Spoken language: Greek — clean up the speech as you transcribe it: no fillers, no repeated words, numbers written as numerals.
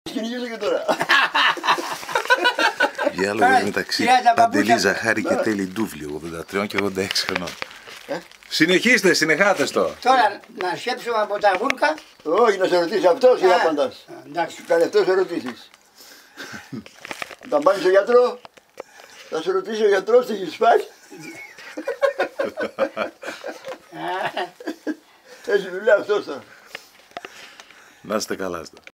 Κυνηγήσω και τώρα. Διάλογος μεταξύ Παντελή Ζαχάρη και Τέλη Ντούβλη, 83 και 86 χρονών. Συνεχίστε, συνεχάτε το. Τώρα να σκέψουμε από τα βούρκα. Όχι, να σε ρωτήσει αυτός ή να απαντάς. Εντάξει. Κάνε αυτός ερωτήσεις. Όταν πάνε στο γιατρό, θα σε ρωτήσει ο γιατρός τι έχεις φάει. Έχει δουλειά αυτός τώρα. Να είστε καλά.